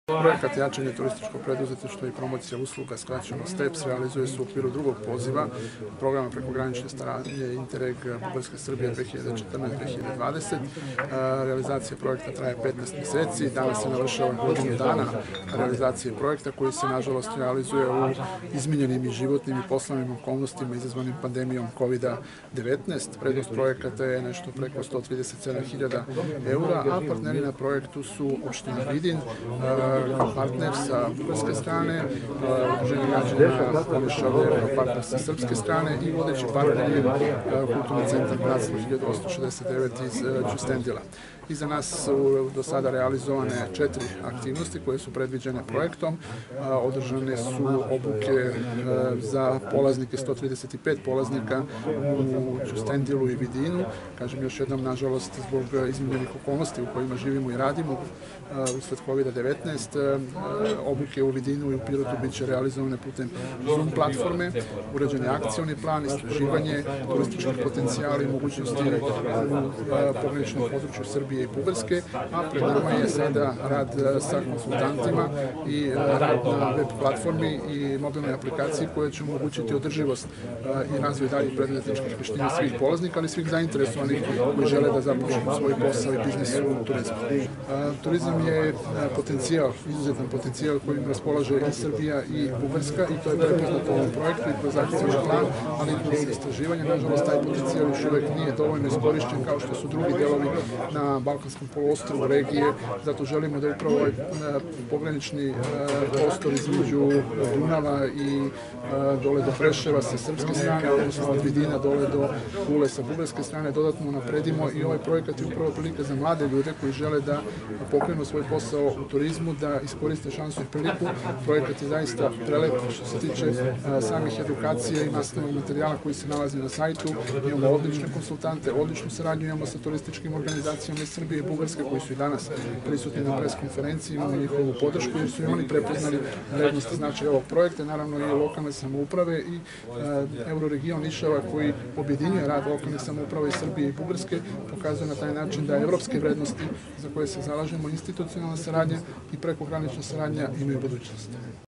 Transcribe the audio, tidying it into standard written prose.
Projekat jačanje turističkog preduzetništva i promocija usluga, skraćeno STEPS, realizuje se u okviru drugog poziva programa prekogranične saradnje Interreg Bugarska Srbija 2014-2020. Realizacija projekta traje 15 meseci. Danas se navršava godinu dana realizacije projekta koji se nažalost realizuje u izmenjenim i životnim i poslovnim okolnostima izazvanim pandemijom COVID-19. Prednost projekata je nešto preko 137.000 eura, a partneri na projektu su opština Vidin, partner sa bugarske strane, Udruženje građana Polišavlje, partner sa srpske strane i vodeći partner je Kulturni centar Bratstvo 1869 iz Ćustendila. Iza nas su do sada realizovane 4 aktivnosti koje su predviđene projektom. Održane su obuke za polaznike, 135 polaznika u Ćustendilu i Vidinu. Kažem još jednom, nažalost, zbog izmenjenih okolnosti u kojima živimo i radimo usled COVID-19, obuke u Vidinu i u Pirotu biće realizovane putem Zoom platforme, urađen je akcioni plan, istraživanje turističkih potencijala i mogućnosti u pograničnom području Srbije i Bugarske, a pred nama je sada rad sa konsultantima i rad na web platformi i mobilnoj aplikaciji koja će omogućiti održivost i razvoj daljih preduzetničkih veština svih polaznika, ali i svih zainteresovanih koji žele da započnu svoj posao i biznis u turizmu. Turizam je potencijal, izuzetan potencijal kojim raspolaže i Srbija i Bugarska i to je prepoznato u ovom projektu i kroz akcioni plan, ali i kroz istraživanje. Nažalost, taj potencijal još uvek nije dovoljno iskorišćen kao što su drugi delovi na Balkanskom poluostrvu regije, zato želimo da upravo ovaj pogranični prostor između Dunava i dole do Preševa sa srpske strane, odnosno od Vidina dole do Kule sa bugarske strane dodatno napredimo i ovaj projekat je upravo prilika za mlade ljude koji žele da pokrenu svoj posao u turizmu, da iskoriste šansu i priliku. Projekat je zaista prelep što se tiče samih edukacija i nastavnog materijala koji se nalazi na sajtu. Imamo odlične konsultante, odličnu saradnju imamo sa turističkim organizacijama iz Srbije i Bugarske koji su i danas prisutni na pres konferenciji, imamo njihovu podršku jer su i oni prepoznali vrednost i značaj ovog projekta, naravno i lokalne samouprave i Euroregion Nišava koji objedinjuje rad lokalne samouprave iz Srbije i Bugarske, pokazuje na taj način da evropske vrednosti za koje se zalažemo, institucionalna saradnja i prekogranična saradnja imaju budućnost.